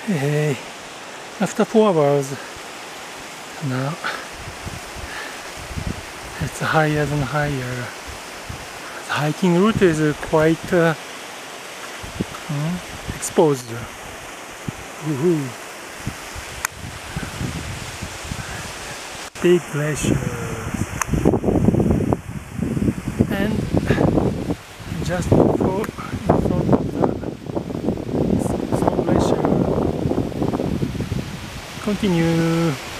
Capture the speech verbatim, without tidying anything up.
Hey, after four hours now, it's higher and higher. The hiking route is quite uh, mm, exposed. Woohoo. Big glaciers, and just before in front of the Song Glacier. Continue.